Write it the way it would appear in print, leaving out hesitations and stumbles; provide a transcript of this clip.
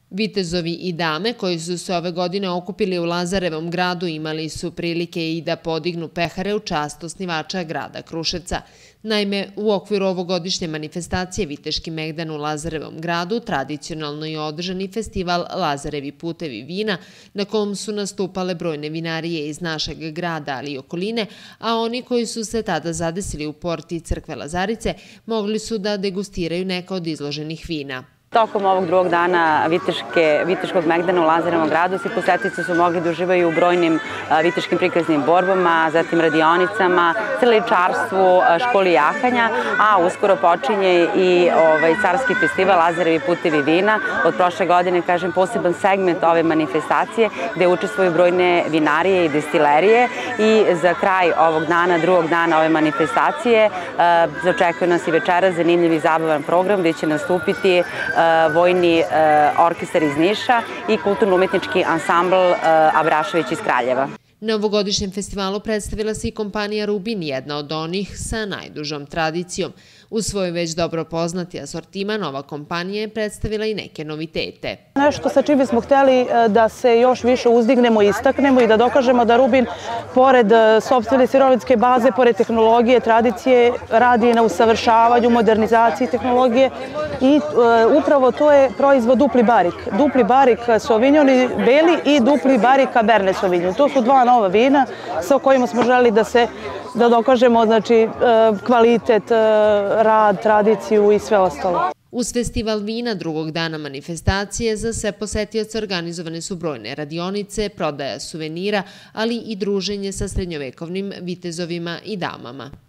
Vitezovi i dame koji su se ove godine okupili u Lazarevom gradu imali su prilike i da podignu pehare u čast osnivača grada Kruševca. Naime, u okviru ovogodišnje manifestacije Viteški megdan u Lazarevom gradu tradicionalno je održan i festival Lazarevi putevi vina, na kom su nastupale brojne vinarije iz našeg grada, ali i okoline, a oni koji su se tada zadesili u porti crkve Lazarice mogli su da degustiraju neka od izloženih vina. Tokom ovog drugog dana Viteškog megdana u Lazarevom gradu svi posetioci su mogli da uživaju u brojnim viteškim prikaznim borbama, zatim radionicama, celičarstvu, školi jahanja, a uskoro počinje i carski festival Lazarevi putevi vina. Od prošle godine, kažem, poseban segment ove manifestacije gde učestvuju brojne vinarije i destilerije i za kraj ovog dana, drugog dana ove manifestacije, očekuje nas i večera zanimljiv i zabavan program gde će nastupiti vojni orkestar iz Niša i kulturno-umetnički ansambl Abrašević iz Kraljeva. Na ovogodišnjem festivalu predstavila se i kompanija Rubin, jedna od onih sa najdužom tradicijom. U svoj već dobro poznati asortiman, ova kompanija je predstavila i neke novitete. Nešto sa čime smo hteli da se još više uzdignemo i istaknemo i da dokažemo da Rubin, pored sopstvene sirovinske baze, pored tehnologije, tradicije, radi na usavršavanju, modernizaciji tehnologije i upravo to je proizvod Dupli Barik. Dupli Barik Sauvignon beli i Dupli Barik Cabernet Sauvignon. To su dva nova vina sa kojima smo želeli da dokažemo kvalitet, rad, tradiciju i sve ostalo. Uz festival vina drugog dana manifestacije za sve posetioce organizovane su brojne radionice, prodaja suvenira, ali i druženje sa srednjovekovnim vitezovima i damama.